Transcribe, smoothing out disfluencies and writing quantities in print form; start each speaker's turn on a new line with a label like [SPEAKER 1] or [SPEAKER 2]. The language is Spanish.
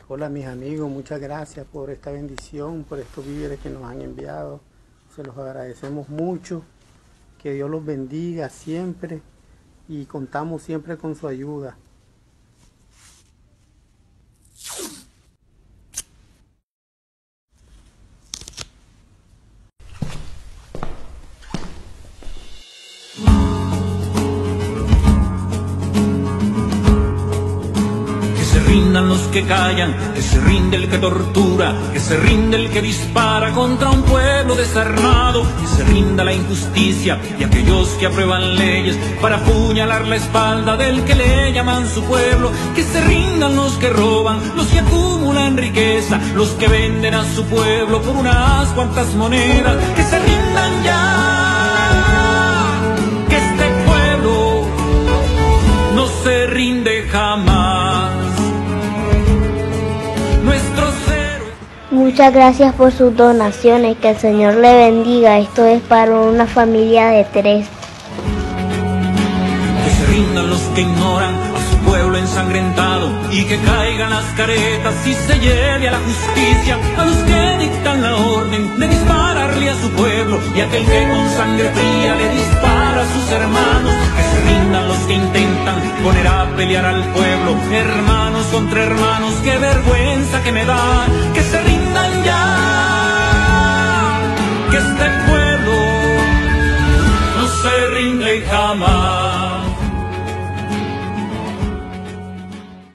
[SPEAKER 1] Hola mis amigos, muchas gracias por esta bendición, por estos víveres que nos han enviado. Se los agradecemos mucho. Que Dios los bendiga siempre y contamos siempre con su ayuda.
[SPEAKER 2] Rindan los que callan, que se rinde el que tortura, que se rinde el que dispara contra un pueblo desarmado, que se rinda la injusticia y aquellos que aprueban leyes para apuñalar la espalda del que le llaman su pueblo, que se rindan los que roban, los que acumulan riqueza, los que venden a su pueblo por unas cuantas monedas, que se rindan ya, que este pueblo no se rinde jamás.
[SPEAKER 3] Muchas gracias por sus donaciones, que el Señor le bendiga. Esto es para una familia de 3.
[SPEAKER 2] Que se rindan los que ignoran a su pueblo ensangrentado y que caigan las caretas y se lleve a la justicia a los que dictan la orden de dispararle a su pueblo y aquel que con sangre fría le dispara a sus hermanos. Que se rindan los que intentan poner a pelear al pueblo, hermanos contra hermanos, qué vergüenza que me da. Que se rindan